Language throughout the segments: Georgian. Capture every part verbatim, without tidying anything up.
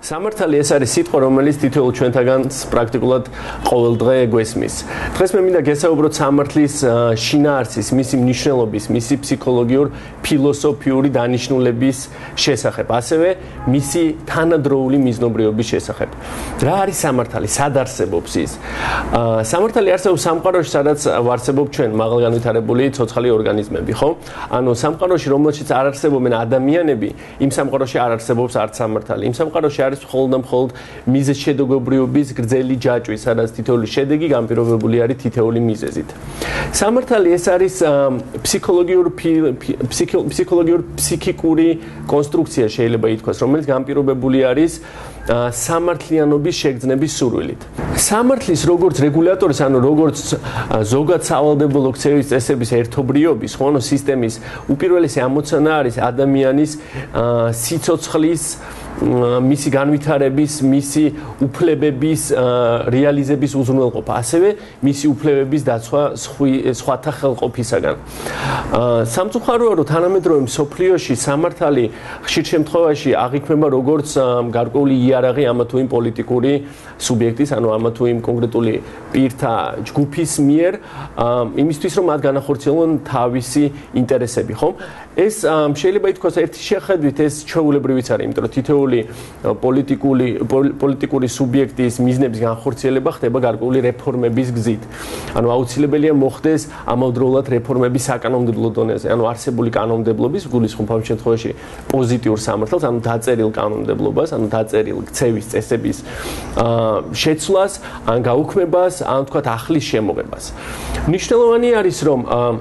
სამართალი ეს არის სიტყვა, რომელიც თითოეულ ჩვენთაგანს პრაქტიკულად ყოველდღე გვესმის. დღეს მე მინდა გესაუბროთ სამართლის შინაარსის, მისი მნიშვნელობის, მისი ფსიქოლოგიურ, ფილოსოფიური დანიშნულების შესახებ, ასევე მისი თანადროული მიზნობრიობის შესახებ. რა არის სამართალი? სად არსებობს ის? სამართალი არსებობს სამყაროში, სადაც ვარსებობ ჩვენ მაღალგანვითარებული ცოცხალი ორგანიზმები, ხო? ანუ სამყაროში, რომელშიც არ არსებობენ ადამიანები, იმ სამყაროში არ არსებობს არც სამართალი. იმ სამყაროში არის მხოლოდ და მხოლოდ მიზეზშედეგობრიობის გრძელი ჯაჭვი, სადაც თითოეული შედეგი განპირობებული არის თითოეული მიზეზით. სამართალი ეს არის ფსიქოლოგიურ ფსიქოლოგიურ ფსიქიკური კონსტრუქცია, შეიძლება ითქვას, რომელიც განპირობებული არის სამართლიანობის შეგრძნების სურვილით. სამართლის როგორც რეგულატორის, ანუ როგორც ზოგად სავალდებულო ქცევის წესების ერთობლიობის, ხო, სისტემის უპირველესი ამოცანა არის ადამიანის სიცოცხლის მისი განვითარების, მისი უფლებების რეალიზების უზრუნველყოფა, ასევე მისი უფლებების დაცვა სხვათა ხელყოფისაგან. სამწუხაროა, რომ თანამედროვე მსოფლიოში სამართალი ხშირ შემთხვევაში აღიქმება როგორც გარკვეული იარაღი ამა თუ იმ პოლიტიკური სუბიექტის, ანუ ამა თუ იმ კონკრეტული პირთა ჯგუფის მიერ, იმისთვის, რომ მათ განახორციელონ თავისი ინტერესები, ხო? ეს შეიძლება ითქვას ერთი შეხედვით ეს ჩვეულებრივიც არის, იმიტომ რომ თითოეული პოლიტიკური პოლიტიკური სუბიექტის მიზნების განხორციელება ხდება გარკვეული რეფორმების გზით. ანუ აუცილებელია მოხდეს ამავდროულად რეფორმები საკანონმდებლო დონეზე, ანუ არსებული კანონმდებლობის, გულისხმობ ამ შემთხვევაში პოზიტიურ სამართალს, ანუ დაწერილ კანონმდებლობას, ანუ დაწერილ ქცევის წესების შეცვლას, ან გაუქმებას, ან თქვათ ახლის შემოღებას. მნიშვნელოვანი არის, რომ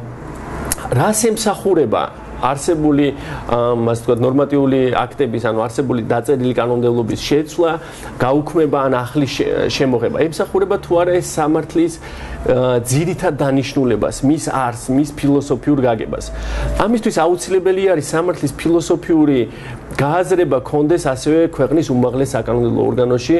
რას ემსახურება არსებული, ასე ვთქვათ, ნორმატიული აქტების, ანუ არსებული დაწერილი კანონმდებლობის შეცვლა, გაუქმება ან ახლის შემოღება. ემსახურება თუ არა ეს სამართლის ძირითად დანიშნულებას, მის არსს, მის ფილოსოფიურ გაგებას. ამისთვის აუცილებელი არის სამართლის ფილოსოფიური გააზრება კონდეს ასევე ქვეყნის უმაღლეს საკანონმდებლო ორგანოში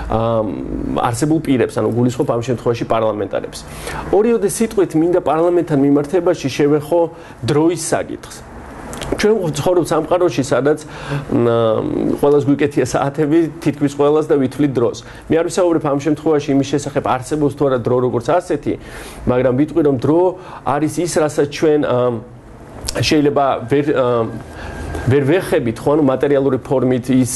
არსებულ პირებს, ანუ გულისხმობ ამ შემთხვევაში პარლამენტარებს. ორიოდე სიტყვით მინდა პარლამენტთან მიმართებაში შევეხო დროის საკითხს. ჩვენ ვცხოვრობთ სამყაროში, სადაც ყველას გვიკეთია საათები, თითქმის ყველას და ვითვლით დროს. მე არ ვისაუბრებ ამ შემთხვევაში იმის შესახებ, არსებობს თუ არა დრო როგორც ასეთი, მაგრამ ვიტყვი, რომ დრო არის ის, რასაც ჩვენ შეიძლება ვერ ვერ ვეხებით, ხო, ანუ მატერიალური ფორმით ის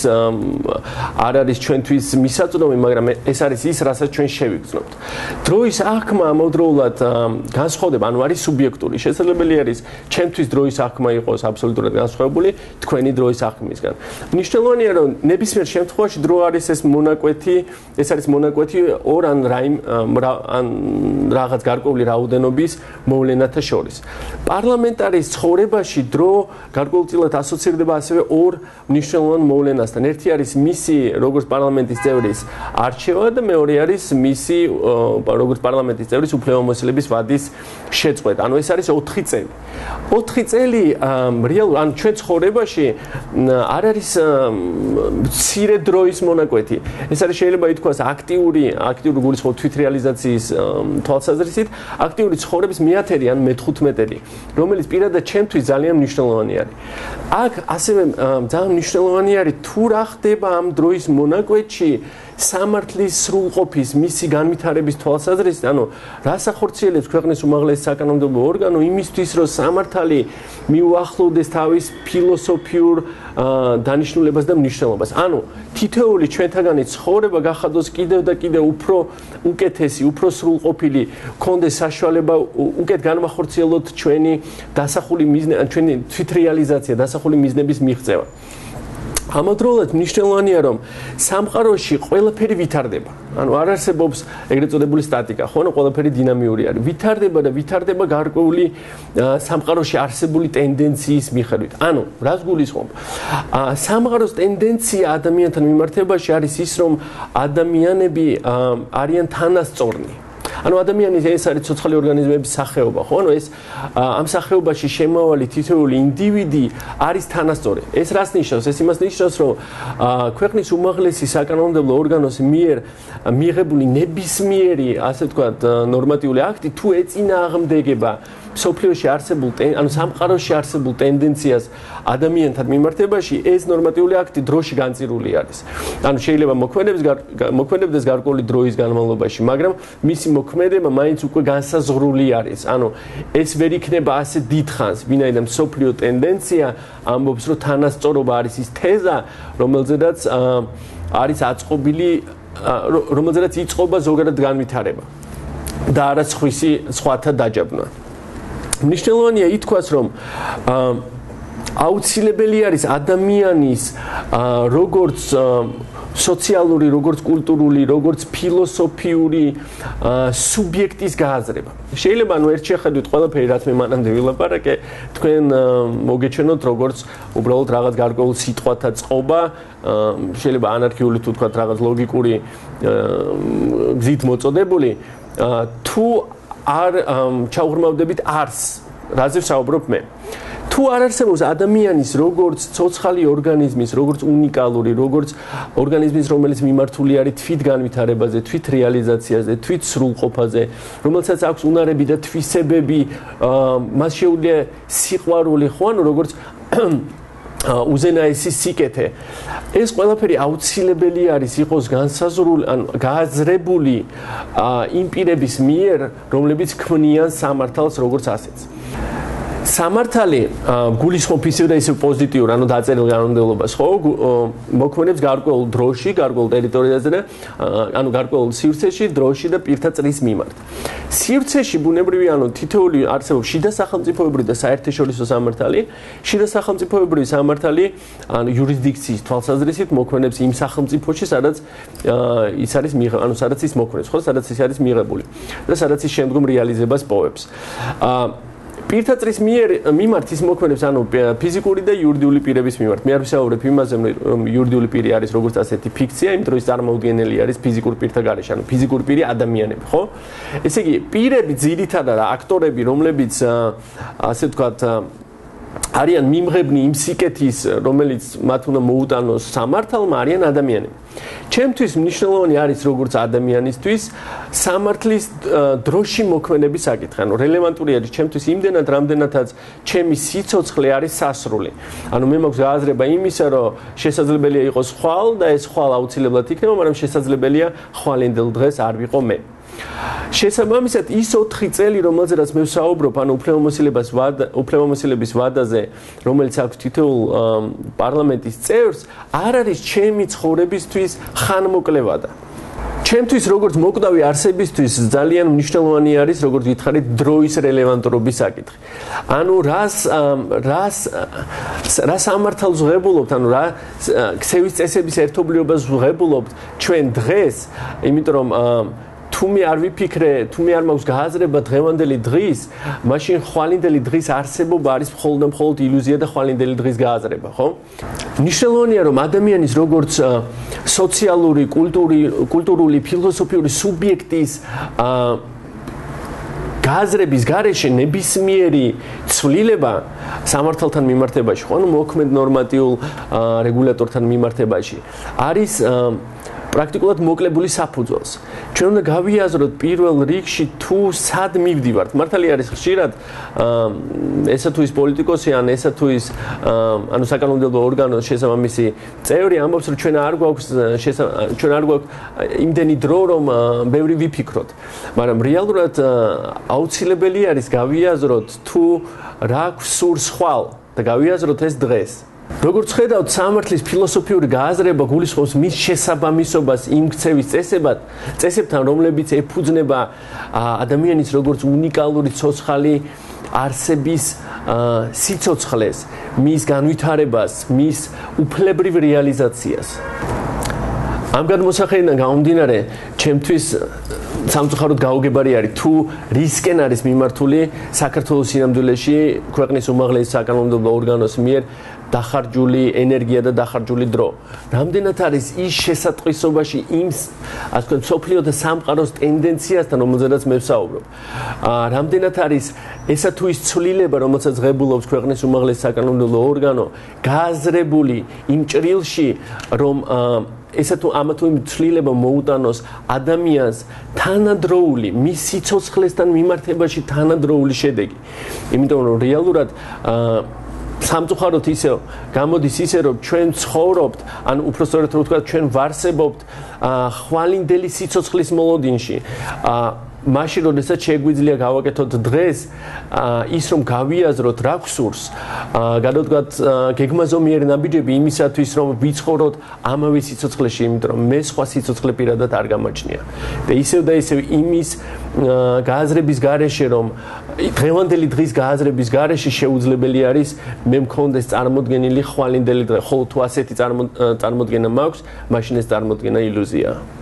არ არის ჩვენთვის მისაწვდომი, მაგრამ ეს არის ის, რასაც ჩვენ შევიგრძნობთ. დროის აღქმა ამავდროულად განსხვავდება, ანუ არის სუბიექტური. შესაძლებელი არის ჩემთვის დროის აღქმა იყოს აბსოლუტურად განსხვავებული თქვენი დროის აღქმისგან. მნიშვნელოვანია, რომ ნებისმიერ შემთხვევაში დრო არის ეს მონაკვეთი, ეს არის მონაკვეთი ორ ან რაიმ ან რაღაც გარკვეული რაოდენობის მოვლენათა შორის. პარლამენტარის ცხოვრებაში დრო გარკვეულწილად ასოცირდება ასევე ორ მნიშვნელოვან მოვლენასთან. ერთი არის მისი როგორც პარლამენტის წევრის არჩევა და მეორე არის მისი როგორც პარლამენტის წევრის უფლებამოსილების ვადის შეწყვეტა. ანუ ეს არის ოთხი წელი. ოთხი წელი რეალურ ან ჩვენ ცხოვრებაში არ არის მცირე დროის მონაკვეთი. ეს არის შეიძლება ითქვას აქტიური, აქტიური გულისხმობ თვითრეალიზაციის თვალსაზრისით, აქტიური ცხოვრების მეათერი ან მეთხუთმეტელი, რომელიც პირადად ჩემთვის ძალიან მნიშვნელოვანი არის. აქ ასევე ძალიან მნიშვნელოვანი არის თუ რა ხდება ამ დროის მონაკვეთში სამართლის სრულყოფის, მისი განვითარების თვალსაზრისით, ანუ რას ახორციელებს ქვეყნის უმაღლესი საკანონმდებლო ორგანო იმისთვის, რომ სამართალი მიუახლოვდეს თავის ფილოსოფიურ დანიშნულებას და მნიშვნელობას. ანუ თითოეული ჩვენთაგანი ცხოვრება გახადოს კიდევ და კიდევ უფრო უკეთესი, უფრო სრულყოფილი, კონდეს საშუალება უკეთ განმახორციელოთ ჩვენი დასახული მიზნები, ჩვენი თვითრეალიზაცია, დასახული მიზნების მიღწევა. ამავდროულად მნიშვნელოვანია, რომ სამყაროში ყველაფერი ვითარდება. ანუ არ არსებობს ეგრეთ წოდებული სტატიკა, ხო, ანუ ყველაფერი დინამიური არის. ვითარდება და ვითარდება გარკვეული სამყაროში არსებული ტენდენციის მიხედვით. ანუ რას გულისხმობ? სამყაროს ტენდენცია ადამიანთან მიმართებაში არის ის, რომ ადამიანები არიან თანასწორნი. ანუ ადამიანის ეს არის ცოცხალი ორგანიზმების სახეობა, ხო? ანუ ეს ამ სახეობაში შემავალი თითოეული ინდივიდი არის თანასწორი. ეს რას ნიშნავს? ეს იმას ნიშნავს, რომ ქვეყნის უმაღლესი საკანონმდებლო ორგანოს მიერ მიღებული ნებისმიერი, ასე ვთქვათ, ნორმატიული აქტი თუ ეწინააღმდეგება სოფლიოში არსებულ, ანუ სამყაროში არსებულ ტენდენციას ადამიანთან მიმართებაში, ეს ნორმატიული აქტი დროში განწირული არის. ანუ შეიძლება მოქმედებდეს გარკვეული დროის განმავლობაში, მაგრამ მისი მოქმედება მაინც უკვე განსაზღვრული არის. ანუ ეს ვერ იქნება ასე დიდხანს, ვინაიდან სოფლიო ტენდენცია ამბობს, რომ თანასწორობა არის ის თეზა, რომელზედაც არის აწყობილი, რომელზედაც იწყობა ზოგადად განვითარება და არა სხვისი სხვათა დაჯაბნა. მნიშვნელოვანია ითქვას, რომ აუცილებელი არის ადამიანის როგორც სოციალური, როგორც კულტურული, როგორც ფილოსოფიური სუბიექტის გააზრება. შეიძლება ანუ ერთ შეხედვით ყველაფერი რაც მე მანამდე ვილაპარაკე, თქვენ მოგეჩვენოთ როგორც უბრალოდ რაღაც გარკვეულ სიტყვათა წყობა, შეიძლება ანარქიული თუ თქვათ რაღაც ლოგიკური გზით მოწოდებული, თუ არ ჩაუღრმავდებით არს, რაზე ვსაუბრობ მე. თუ არ არსებობს ადამიანის როგორც ცოცხალი ორგანიზმის, როგორც უნიკალური, როგორც ორგანიზმის, რომელიც მიმართული არის თვით განვითარებაზე, თვით რეალიზაციაზე, თვით სრულყოფაზე, რომელსაც აქვს უნარები და თვისებები, მას შეუძლია სიყვარული, ხო, ანუ როგორც უზენაესი სიკეთე. ეს ყველაფერი აუცილებელი არის იყოს განსაზღვრული, ანუ გააზრებული იმ პირების მიერ, რომლებიც ქმნიან სამართალს როგორც ასეთს. სამართალი გულისხმობს ისევ და ისევ პოზიტიურ, ანუ დაწერილ კანონმდებლობას, ხო? მოქმედებს გარკვეულ დროში, გარკვეულ ტერიტორიაზე და ანუ გარკვეულ სივრცეში, დროში და პირთა წრის მიმართ. სივრცეში ბუნებრივი, ანუ თითოეული არსებობს შიდა სახელმწიფოებრივი და საერთაშორისო სამართალი. შიდა სახელმწიფოებრივი სამართალი, ანუ იურისდიქციის თვალსაზრისით მოქმედებს იმ სახელმწიფოში, სადაც ის არის მიღებული, ანუ სადაც ის მოქმედებს, ხო? სადაც ის არის მიღებული და სადაც ის შემდგომ რეალიზებას პოვებს. პირთა წრის მიმართ ის მოქმედებს, ანუ ფიზიკური და იურიდიული პირების მიმართ. მე არ ვსაუბრებ იმაზე, რომ იურიდიული პირი არის როგორც ასეთი ფიქცია, იმ დროს წარმოუდგენელი არის ფიზიკურ პირთა გარეშე, ანუ ფიზიკური პირი ადამიანები, ხო? ესე იგი, პირები ძირითადად აქტორები, რომლებიც ასე ვთქვათ, არიან მიმღებნი იმ სიკეთის, რომელიც მათ უნდა მოუტანოს სამართალმა, არიან ადამიანები. ჩემთვის მნიშვნელოვანი არის როგორც ადამიანისთვის სამართლის დროში მოქმედების საკითხი. ანუ რელევანტური არის ჩემთვის იმდენად, რამდენადაც ჩემი სიცოცხლე არის სასრული. ანუ მე მაქვს გააზრება იმისა, რომ შესაძლებელია იყოს ხვალ და ეს ხვალ აუცილებლად იქნება, მაგრამ შესაძლებელია ხვალინდელ დღეს არ ვიყო მე. შესაბამისად ის ოთხი წელი, რომელზედაც მე ვსაუბრობ, ანუ უფლებამოსილებას ვადა, უფლებამოსილების ვადაზე, რომელიც აქვს თითოეულ პარლამენტის წევრს, არ არის ჩემი ცხოვრებისთვის ხანმოკლე ვადა. ჩემთვის როგორც მოკვდავი არსებისთვის ძალიან მნიშვნელოვანი არის, როგორც გითხარით, დროის რელევანტურობის საკითხი. ანუ რას რას რა სამართალს ვღებულობთ, ანუ რა ქცევის წესების ერთობლიობას ვღებულობთ ჩვენ დღეს, იმიტომ რომ თუ მე არ ვიფიქრე, თუ მე არ მაქვს გააზრება დღევანდელი დღის, მაშინ ხვალინდელი დღის არსებობა არის მხოლოდ და მხოლოდ ილუზია და ხვალინდელი დღის გააზრება, ხო? მნიშვნელოვანია, რომ ადამიანის როგორც სოციალური, კულტურული, ფილოსოფიური სუბიექტის გააზრების გარეშე ნებისმიერი ცვლილება სამართალთან მიმართებაში, ხო? ანუ მოქმედ ნორმატიულ რეგულატორთან მიმართებაში არის პრაქტიკულად მოკლებული საფუძველს. ჩვენ უნდა გავიაზროთ პირველ რიგში თუ სად მივდივართ. მართალი არის ხშირად ესა თუ ის პოლიტიკოსი ან ესა თუ ის ანუ საკანონმდებლო ორგანოს შესაბამისი წევრი ამბობს, რომ ჩვენ არ გვაქვს ჩვენ არ გვაქვს იმდენი დრო, რომ ბევრი ვიფიქროთ. მაგრამ რეალურად აუცილებელი არის გავიაზროთ თუ რა გვსურს ხვალ და გავიაზროთ ეს დღეს. როგორც ხედავთ, სამართლის ფილოსოფიური გააზრება გულისხმობს მის შესაბამისობას იმ ქცევის წესებად, წესებთან, რომლებიც ეფუძნება ადამიანის როგორც უნიკალური ცოცხალი არსების სიცოცხლეს, მის განვითარებას, მის უფლებრივ რეალიზაციას. ამ გადმოსახედიდან გამომდინარე, ჩემთვის სამწუხაროდ გაუგებარი არის თუ რისკენ არის მიმართული საქართველოს სინამდვილეში ქვეყნის უმაღლესი საკანონმდებლო ორგანოს მიერ დახარჯული ენერგია და დახარჯული დრო. Რამდენად არის ის შესატყვისობაში იმ ასე ვთქვათ სოფლიო და სამყაროს ტენდენციასთან, რომელზედაც მე ვსაუბრობ. Რამდენად არის ესა თუ ის ცვლილება, რომელსაც ღებულობს ქვეყნის უმაღლესი საკანონმდებლო ორგანო, გააზრებული იმ ჭრილში, რომ ესა თუ ამა თუ იმ ცვლილება მოუტანოს ადამიანს თანადროული, მის სიცოცხლესთან მიმართებაში თანადროული შედეგი. იმიტომ რომ რეალურად სამწუხაროდ ისე გამოდის ისე რომ ჩვენ ცხოვრობთ, ან უпростоრად რომ ვთქვათ, ჩვენ ვარსებობთ ხვალინდელი სიცოცხლის მოლოდინში. მაშინ როდესაც შეგვიძლია გავაკეთოთ დღეს ის რომ გავიაზროთ რა გვსურს, გადავდგათ გეგმაზომიერი ნაბიჯები იმისათვის რომ ვიცხოვროთ ამავე სიცოცხლეში, იმიტომ რომ მე სხვა სიცოცხლე პირადად არ გამაჩნია. და ისევ და ისევ იმის გააზრების გარეშე რომ დღევანდელი დღის გააზრების გარეშე შეუძლებელი არის მე მქონდეს წარმოდგენილი ხვალინდელი დღე, ხოლო თუ ასეთი წარმოდგენა მაქვს, მაშინ ეს წარმოდგენა ილუზიაა.